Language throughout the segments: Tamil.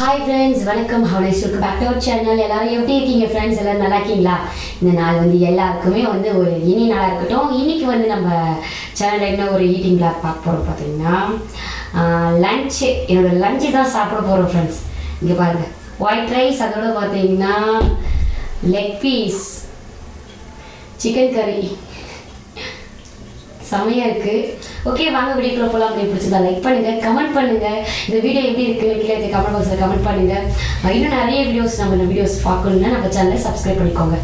Hi friends, welcome. How nice to welcome back to our channel. எல்லாரும் எப்படி இருக்கீங்க friends? எல்லாரும் நல்லா இருக்கீங்களா? இந்த நாள் எல்லாருக்குமே ஒரு இனி நாளா இருக்கட்டும். இன்னைக்கு நம்ம சேனல்ல என்ன ஒரு ஈட்டிங் vlog பார்க்க போறோம் பாத்தீங்கன்னா லஞ்ச் என்னோட லஞ்ச் தான் சாப்பிட போறோம் friends. இங்க பாருங்க. ஒயிட் ரைஸ் அதோட பாத்தீங்கன்னா லெக் பீஸ் சிக்கன் கறி செமையா இருக்கு. ஓகே வாங்க வீடியோக்குள்ள போலாம். அப்படியே பிடிச்சதா லைக் பண்ணுங்க, கமெண்ட் பண்ணுங்க. இந்த வீடியோ எப்படி இருக்குன்னு கீழே கமெண்ட் பாக்ஸ்ல கமெண்ட் பண்ணுங்க. இன்னும் நிறைய வீடியோஸ் நம்ம வீடியோஸ் பார்க்கணும்னா நம்ம சேனலை சப்ஸ்கிரைப் பண்ணிக்கோங்க.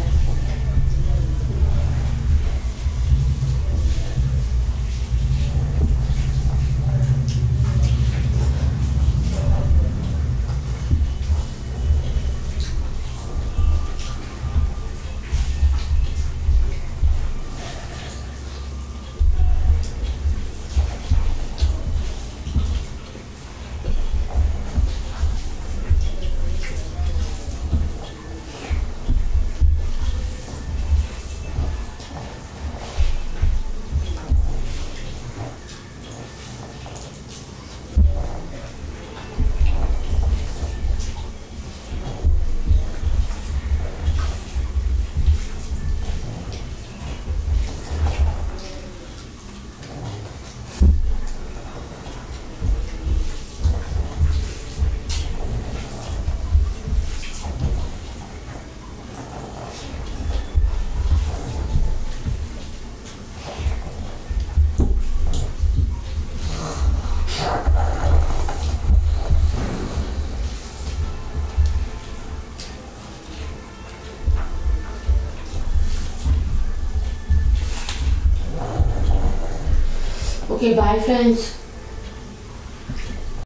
Okay, bye friends.